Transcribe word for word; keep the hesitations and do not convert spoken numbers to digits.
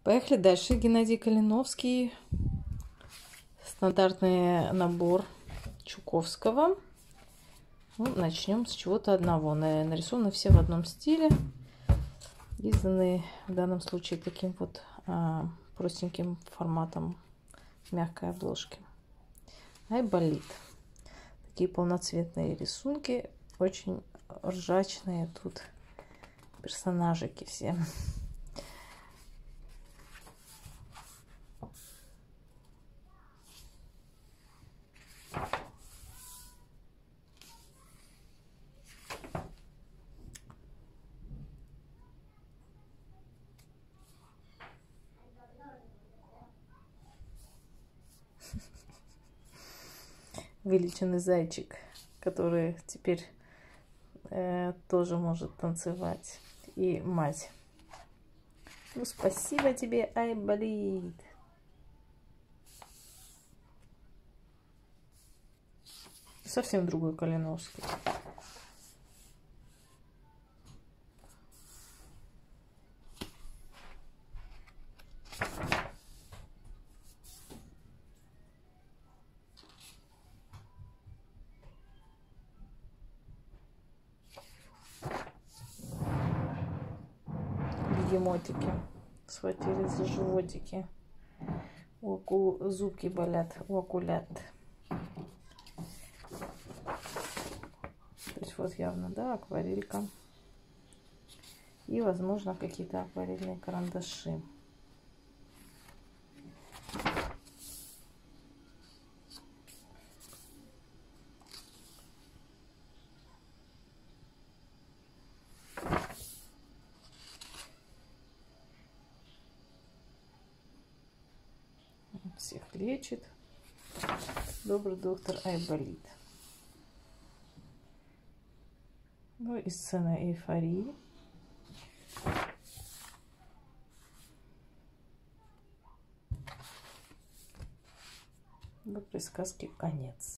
Поехали дальше. Геннадий Калиновский. Стандартный набор Чуковского. Ну, начнем с чего-то одного. Нарисованы все в одном стиле. Изданы в данном случае таким вот а, простеньким форматом мягкой обложки. Айболит. Такие полноцветные рисунки. Очень ржачные тут персонажики все. Вылеченный зайчик, который теперь э, тоже может танцевать. И мать. Ну, спасибо тебе, Айболит. Совсем другой Калиновский. Бегемотики схватили за животики. У акул зубки болят, у акулят. То есть вот явно, да, акварелька. И, возможно, какие-то акварельные карандаши. Всех лечит добрый доктор Айболит. Ну и сцена эйфории. Доброй сказки конец.